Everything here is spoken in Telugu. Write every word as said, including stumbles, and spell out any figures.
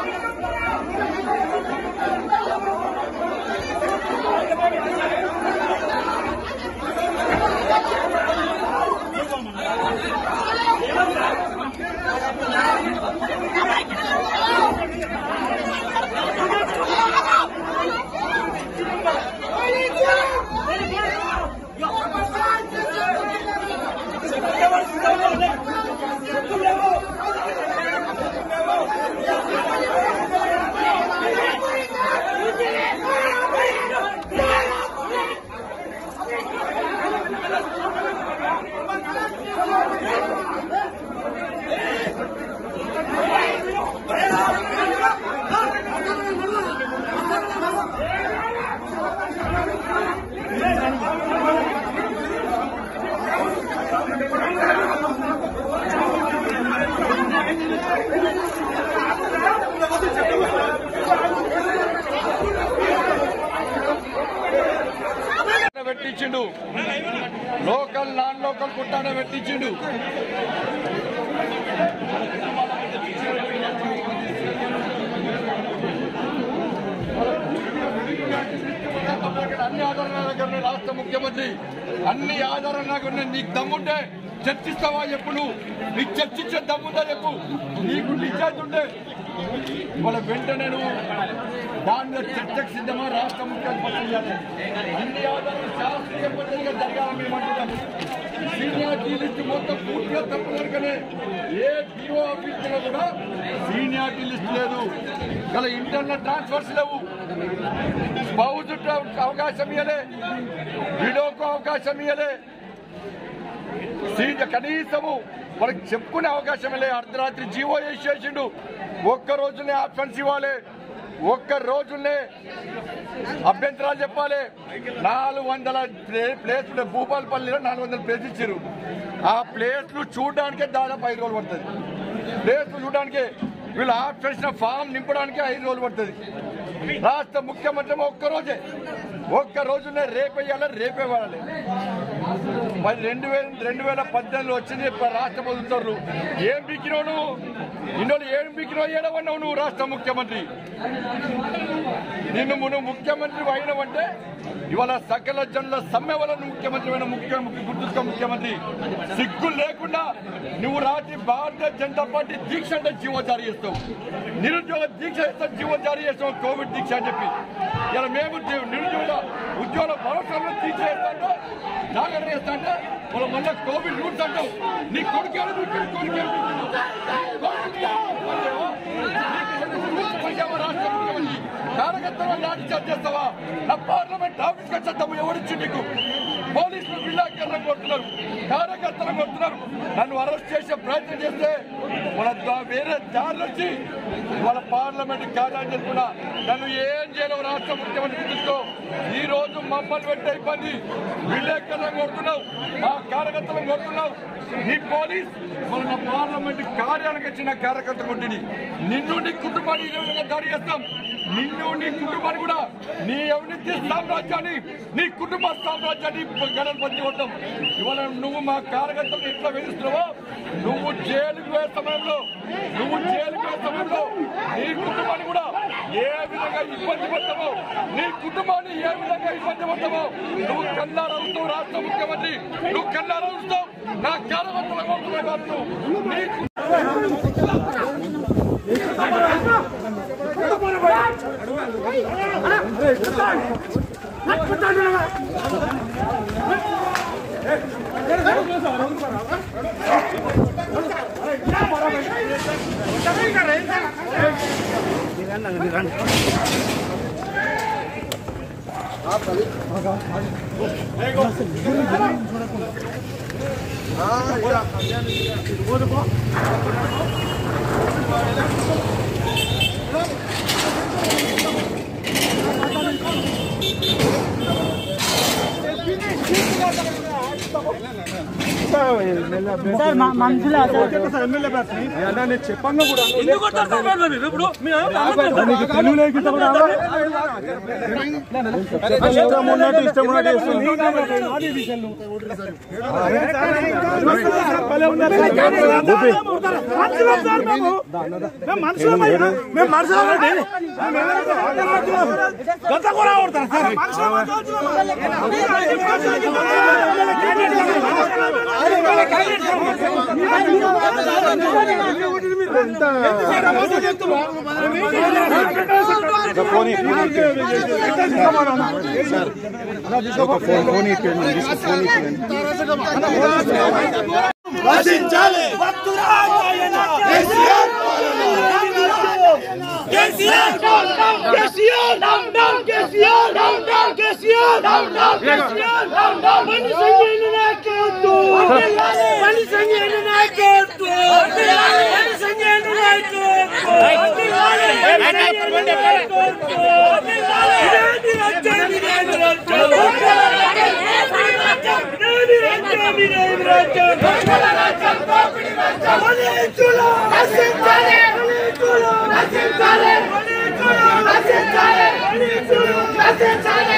పెట్టించిండు లోకల్ నాన్ లోకల్ కుట్టానే పెట్టించిండు అన్ని ఆధారాలు రాష్ట్ర ముఖ్యమంత్రి అన్ని ఆధారాలు నీకు దమ్ముంటే చర్చిస్తావా చెప్పు నువ్వు నీకు చర్చించే దమ్ముందా చెప్పు నీకు డిశ్చార్జ్ ఉంటే వాళ్ళ వెంటనే నువ్వు దాని మీద చర్చకు సిద్ధమా రాష్ట్ర ముఖ్యమంత్రి అన్ని ఆధారాలు శాస్త్రీయ పద్ధతిగా జరగాలని మేము అంటున్నాము సీనియారిటీ లిస్టు మొత్తం పూర్తిగా తప్పు కనుకనే ఏ డిఓ ఆఫీసులో కూడా సీనియారిటీ లిస్ట్ లేదు ఇలా ఇంటర్నల్ ట్రాన్స్ఫర్స్ లేవు స్పౌజ్ అవకాశం ఇవ్వలే విడోకు అవకాశం ఇవ్వలే కనీసము వాళ్ళకి చెప్పుకునే అవకాశం లే అర్ధరాత్రి జీవో చేసిండు ఒక్క రోజునే ఆప్షన్స్ ఇవ్వాలి ఒక్క రోజునే అభ్యంతరాలు చెప్పాలి నాలుగు వందల ప్లేస్లు భూపాలపల్లిలో నాలుగు వందల ప్లేస్ ఇచ్చారు ఆ ప్లేస్లు చూడడానికే దాదాపు ఐదు రోజులు పడుతుంది ప్లేస్లు చూడడానికి వీళ్ళు ఆప్షన్ ఫామ్ నింపడానికి ఐదు రోజులు పడుతుంది రాష్ట్ర ముఖ్యమంత్రి ఒక్క రోజే ఒక్క రోజునే రేపేయాలి రేపే వాడాలి మరి రెండు వేల రెండు వేల పద్దెనిమిదిలో వచ్చింది రాష్ట్ర ప్రభుత్వాలు ఏం బిక్కినావు నువ్వు ఇన్నోళ్ళు ఏం బిక్కినావు ఏడవన్నావు నువ్వు రాష్ట్ర ముఖ్యమంత్రి నిన్ను నువ్వు ముఖ్యమంత్రి అయినవంటే ఇవాళ సకల జనుల సమ్మె వల్ల ముఖ్యమంత్రి అయిన ముఖ్య గుర్తుగా ముఖ్యమంత్రి సిగ్గు లేకుండా నువ్వు రాత్రి భారతీయ జనతా పార్టీ దీక్ష అంటే జీవో జారీ చేస్తావు నిరుద్యోగ దీక్ష చేస్తావు జీవో జారీ చేస్తావు కోవిడ్ దీక్ష అని చెప్పి ఇలా మేము నిరుద్యోగ ఉద్యోగ భరోసాలో దీక్ష చేస్తాంటో జాగ్రత్త చేస్తాంటే వాళ్ళు మళ్ళీ కోవిడ్ రూల్స్ అంటావు నీ కొడుకు రాష్ట్ర ముఖ్యమంత్రి కార్యకర్తలు లాఠీ చార్జ్ చేస్తావా నా పార్లమెంట్ ఆఫీస్కి వచ్చేస్తాము ఎవరిచ్చి నీకు పోలీసులు విలేకరులను కొడుతున్నారు కార్యకర్తలు కొడుతున్నారు నన్ను అరెస్ట్ చేసే ప్రయత్నం చేస్తే వాళ్ళ వేరే దారి వచ్చి వాళ్ళ పార్లమెంట్ కార్యాలయం చేసుకున్నా నన్ను ఏం చేయలేవు రాష్ట్ర ముఖ్యమంత్రి గుర్తుంచుకో ఈ రోజు మమ్మల్ని పెట్టే ఇబ్బంది విలేకరులను కొడుతున్నావు మా కార్యకర్తలను కొడుతున్నావు నీ పోలీస్ మన పార్లమెంట్ కార్యాలయానికి వచ్చిన కార్యకర్త కొట్టింది నిన్ను నీ కుటుంబాన్ని ఈ విధంగా దాడి చేస్తాం నిన్ను నీ కుటుంబాన్ని కూడా నీ అవినీతి సామ్రాజ్యాన్ని నీ కుటుంబ సామ్రాజ్యాన్ని గడలు పంచి కొట్టాం ఇవాళ నువ్వు మా కార్యకర్తలు ఎట్లా వేధిస్తున్నావో నువ్వు జైలుకు పోయే సమయంలో నువ్వు జైలుకు పోయే సమయంలో నీ కుటుంబాన్ని కూడా ఏ విధంగా ఇబ్బంది పడతావో నీ కుటుంబాన్ని ఏ విధంగా ఇబ్బంది పడతావో నువ్వు కన్నారా అవుతావు రాష్ట్ర ముఖ్యమంత్రి నువ్వు కన్నారా అవుతావు నా కార్యకర్తలకు అవుతున్నావు కాదు చెప్పంగా కూడా ఇష్టం గత కూడా కొడతారు KCR down down KCR down down KCR down down KCR down down KCR down down Mani Sanjay నాయకత్వం మని సంజయ్ నాయకత్వం మని సంజయ్ నాయకత్వం Let's